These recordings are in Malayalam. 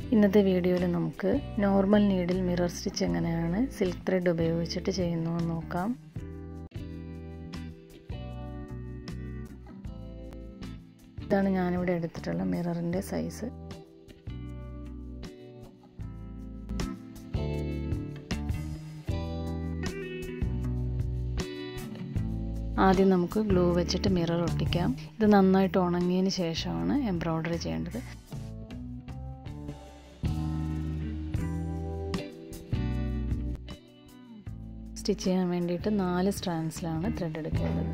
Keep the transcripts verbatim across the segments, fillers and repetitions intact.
ഇന്നത്തെ വീഡിയോയിൽ നമുക്ക് നോർമൽ നീഡിൽ മിറർ സ്റ്റിച്ച് എങ്ങനെയാണ് സിൽക്ക് ത്രെഡ് ഉപയോഗിച്ചിട്ട് ചെയ്യുന്നതെന്ന് നോക്കാം. ഇതാണ് ഞാനിവിടെ എടുത്തിട്ടുള്ള മിററിൻ്റെ സൈസ്. ആദ്യം നമുക്ക് ഗ്ലൂ വെച്ചിട്ട് മിറർ ഒട്ടിക്കാം. ഇത് നന്നായിട്ട് ഉണങ്ങിയതിന് ശേഷമാണ് എംബ്രോയ്ഡറി ചെയ്യേണ്ടത്. സ്റ്റിച്ച് ചെയ്യാൻ വേണ്ടിയിട്ട് നാല് സ്ട്രാൻഡ്സിലാണ് ത്രെഡ് എടുക്കേണ്ടത്.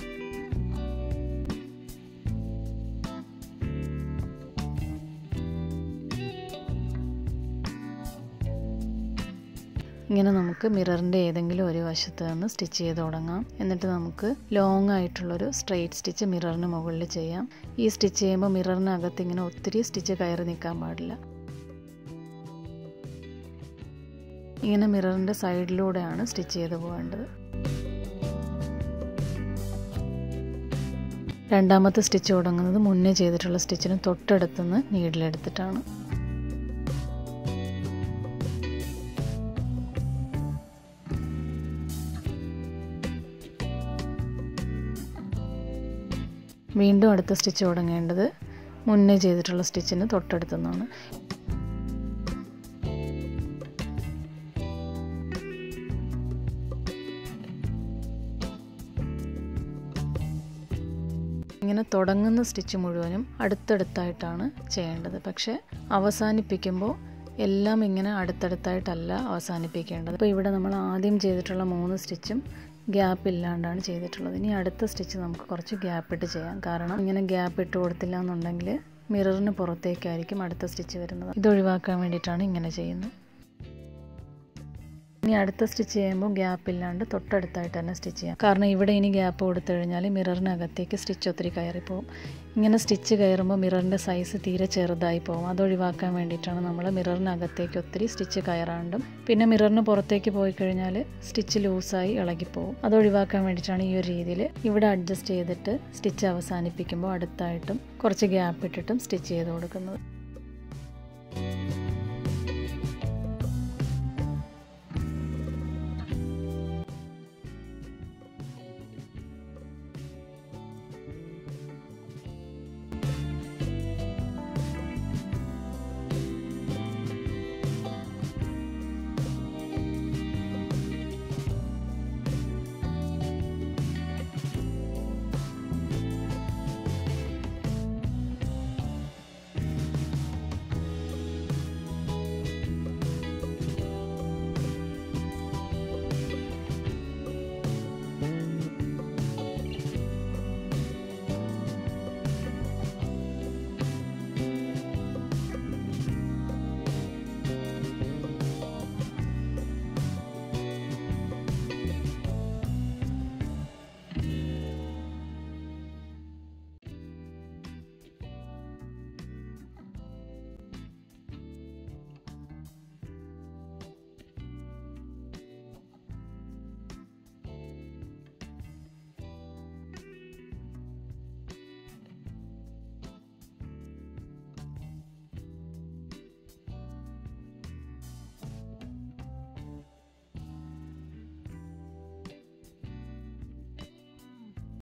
ഇങ്ങനെ നമുക്ക് മിററിൻ്റെ ഏതെങ്കിലും ഒരു വശത്ത് നിന്ന് സ്റ്റിച്ച് ചെയ്ത് തുടങ്ങാം. എന്നിട്ട് നമുക്ക് ലോങ് ആയിട്ടുള്ളൊരു സ്ട്രെയിറ്റ് സ്റ്റിച്ച് മിററിന് മുകളിൽ ചെയ്യാം. ഈ സ്റ്റിച്ച് ചെയ്യുമ്പോൾ മിററിനകത്ത് ഇങ്ങനെ ഒത്തിരി സ്റ്റിച്ച് കയറി നിൽക്കാൻ പാടില്ല. ഇങ്ങനെ മിററിൻ്റെ സൈഡിലൂടെയാണ് സ്റ്റിച്ച് ചെയ്ത് പോകേണ്ടത്. രണ്ടാമത്തെ സ്റ്റിച്ച് തുടങ്ങുന്നത് മുന്നേ ചെയ്തിട്ടുള്ള സ്റ്റിച്ചിന് തൊട്ടടുത്തുനിന്ന് നീഡിലെടുത്തിട്ടാണ്. വീണ്ടും അടുത്ത സ്റ്റിച്ച് തുടങ്ങേണ്ടത് മുന്നേ ചെയ്തിട്ടുള്ള സ്റ്റിച്ചിന് തൊട്ടടുത്തുനിന്നാണ്. ഇങ്ങനെ തുടങ്ങുന്ന സ്റ്റിച്ച് മുഴുവനും അടുത്തടുത്തായിട്ടാണ് ചെയ്യേണ്ടത്. പക്ഷേ അവസാനിപ്പിക്കുമ്പോൾ എല്ലാം ഇങ്ങനെ അടുത്തടുത്തായിട്ടല്ല അവസാനിപ്പിക്കേണ്ടത്. അപ്പോൾ ഇവിടെ നമ്മൾ ആദ്യം ചെയ്തിട്ടുള്ള മൂന്ന് സ്റ്റിച്ചും ഗ്യാപ്പ് ഇല്ലാണ്ടാണ് ചെയ്തിട്ടുള്ളത്. ഇനി അടുത്ത സ്റ്റിച്ച് നമുക്ക് കുറച്ച് ഗ്യാപ്പ് ഇട്ട് ചെയ്യാം. കാരണം ഇങ്ങനെ ഗ്യാപ്പ് ഇട്ട് കൊടുത്തില്ല എന്നുണ്ടെങ്കിൽ മിററിന് പുറത്തേക്കായിരിക്കും അടുത്ത സ്റ്റിച്ച് വരുന്നത്. ഇത് ഒഴിവാക്കാൻ വേണ്ടിയിട്ടാണ് ഇങ്ങനെ ചെയ്യുന്നത്. ഇനി അടുത്ത സ്റ്റിച്ച് ചെയ്യുമ്പോൾ ഗ്യാപ്പ് ഇല്ലാണ്ട് തൊട്ടടുത്തായിട്ട് തന്നെ സ്റ്റിച്ച് ചെയ്യാം. കാരണം ഇവിടെ ഇനി ഗ്യാപ്പ് കൊടുത്തു കഴിഞ്ഞാൽ മിററിനകത്തേക്ക് സ്റ്റിച്ച് ഒത്തിരി കയറിപ്പോവും. ഇങ്ങനെ സ്റ്റിച്ച് കയറുമ്പോൾ മിററിൻ്റെ സൈസ് തീരെ ചെറുതായി പോകും. അത് ഒഴിവാക്കാൻ വേണ്ടിയിട്ടാണ് നമ്മൾ മിററിനകത്തേക്ക് ഒത്തിരി സ്റ്റിച്ച് കയറാണ്ടും പിന്നെ മിററിന് പുറത്തേക്ക് പോയി കഴിഞ്ഞാൽ സ്റ്റിച്ച് ലൂസായി ഇളകിപ്പോവും. അത് ഒഴിവാക്കാൻ വേണ്ടിയിട്ടാണ് ഈ ഒരു രീതിയിൽ ഇവിടെ അഡ്ജസ്റ്റ് ചെയ്തിട്ട് സ്റ്റിച്ച് അവസാനിപ്പിക്കുമ്പോൾ അടുത്തായിട്ടും കുറച്ച് ഗ്യാപ്പ് ഇട്ടിട്ടും സ്റ്റിച്ച് ചെയ്ത് കൊടുക്കുന്നത്.